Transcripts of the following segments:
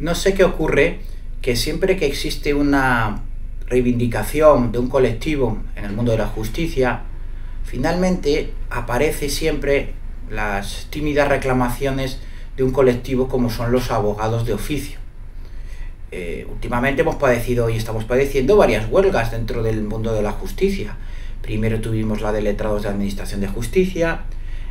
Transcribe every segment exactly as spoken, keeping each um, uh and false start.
No sé qué ocurre, que siempre que existe una reivindicación de un colectivo en el mundo de la justicia, finalmente aparece siempre las tímidas reclamaciones de un colectivo como son los abogados de oficio. Eh, últimamente hemos padecido y estamos padeciendo varias huelgas dentro del mundo de la justicia. Primero tuvimos la de letrados de Administración de Justicia,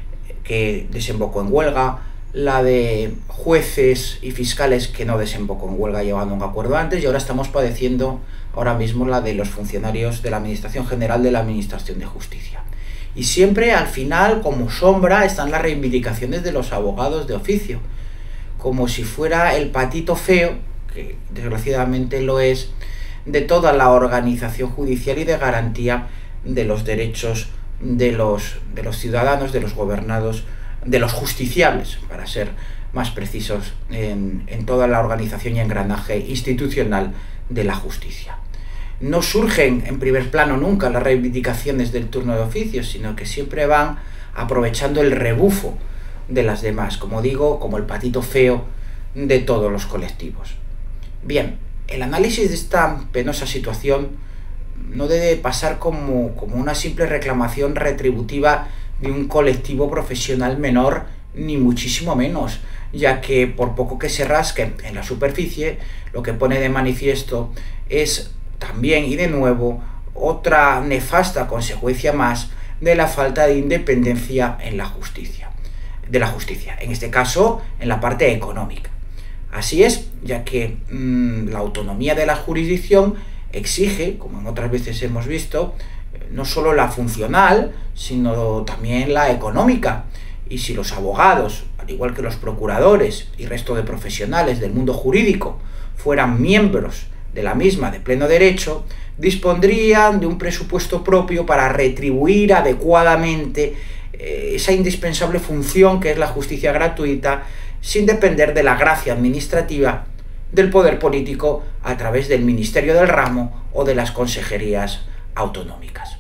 que desembocó en huelga, la de jueces y fiscales que no desembocó en huelga llevando un acuerdo antes, y ahora estamos padeciendo ahora mismo la de los funcionarios de la Administración General de la Administración de Justicia. Y siempre al final, como sombra, están las reivindicaciones de los abogados de oficio, como si fuera el patito feo, que desgraciadamente lo es, de toda la organización judicial y de garantía de los derechos de los, de los ciudadanos, de los gobernados, de los justiciables, para ser más precisos, en, en toda la organización y engranaje institucional de la justicia. No surgen en primer plano nunca las reivindicaciones del turno de oficio, sino que siempre van aprovechando el rebufo de las demás, como digo, como el patito feo de todos los colectivos. Bien, el análisis de esta penosa situación no debe pasar como, como una simple reclamación retributiva de un colectivo profesional menor, ni muchísimo menos, ya que por poco que se rasque en la superficie, lo que pone de manifiesto es también y de nuevo otra nefasta consecuencia más de la falta de independencia en la justicia, de la justicia, en este caso en la parte económica. Así es, ya que mmm, la autonomía de la jurisdicción exige, como en otras veces hemos visto, no solo la funcional, sino también la económica. Y si los abogados, al igual que los procuradores y resto de profesionales del mundo jurídico, fueran miembros de la misma de pleno derecho, dispondrían de un presupuesto propio para retribuir adecuadamente eh, esa indispensable función que es la justicia gratuita, sin depender de la gracia administrativa del poder político a través del Ministerio del Ramo o de las consejerías autonómicas.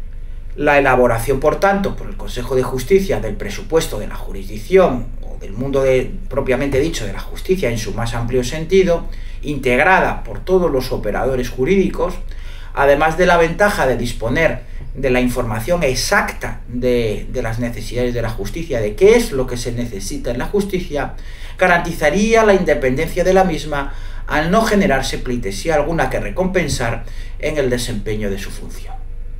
La elaboración, por tanto, por el Consejo de Justicia del presupuesto de la jurisdicción o del mundo de, propiamente dicho de la justicia en su más amplio sentido, integrada por todos los operadores jurídicos, además de la ventaja de disponer de la información exacta de, de las necesidades de la justicia, de qué es lo que se necesita en la justicia, garantizaría la independencia de la misma al no generarse pleitesía alguna que recompensar en el desempeño de su función.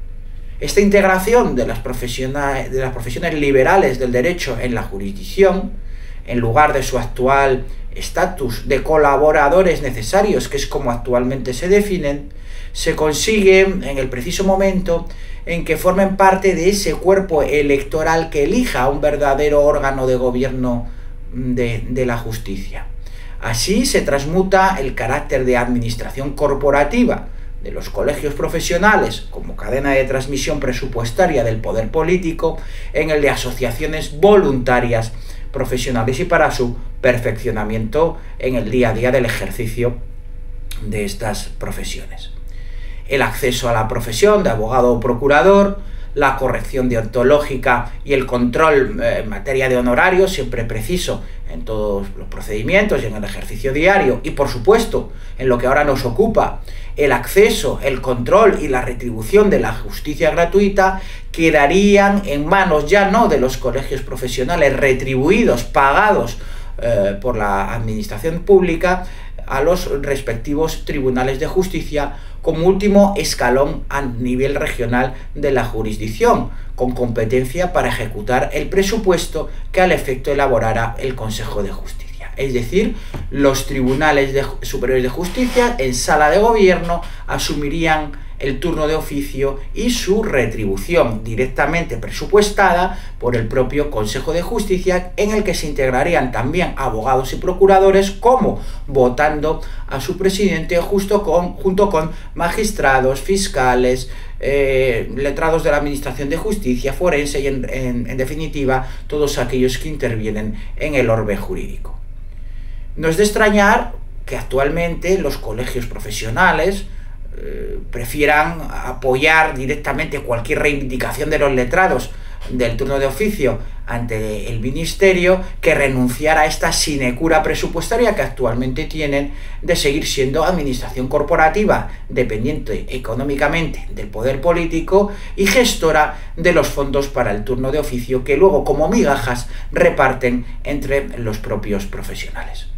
Esta integración de las, profesiones, de las profesiones liberales del derecho en la jurisdicción, en lugar de su actual estatus de colaboradores necesarios, que es como actualmente se definen, se consigue en el preciso momento en que formen parte de ese cuerpo electoral que elija a un verdadero órgano de gobierno de, de la justicia. Así se transmuta el carácter de administración corporativa de los colegios profesionales como cadena de transmisión presupuestaria del poder político en el de asociaciones voluntarias profesionales y para su perfeccionamiento en el día a día del ejercicio de estas profesiones. El acceso a la profesión de abogado o procurador, la corrección deontológica y el control eh, en materia de honorarios, siempre preciso en todos los procedimientos y en el ejercicio diario, y por supuesto, en lo que ahora nos ocupa, el acceso, el control y la retribución de la justicia gratuita, quedarían en manos ya no de los colegios profesionales retribuidos, pagados eh, por la administración pública, a los respectivos tribunales de justicia como último escalón a nivel regional de la jurisdicción, con competencia para ejecutar el presupuesto que al efecto elaborara el Consejo de Justicia. Es decir, los tribunales de, superiores de justicia en sala de gobierno asumirían el turno de oficio y su retribución directamente presupuestada por el propio Consejo de Justicia, en el que se integrarían también abogados y procuradores, como votando a su presidente justo con, junto con magistrados, fiscales, eh, letrados de la Administración de Justicia, forense y en, en, en definitiva todos aquellos que intervienen en el orbe jurídico. No es de extrañar que actualmente los colegios profesionales eh, prefieran apoyar directamente cualquier reivindicación de los letrados del turno de oficio ante el ministerio que renunciar a esta sinecura presupuestaria que actualmente tienen de seguir siendo administración corporativa dependiente económicamente del poder político y gestora de los fondos para el turno de oficio que luego como migajas reparten entre los propios profesionales.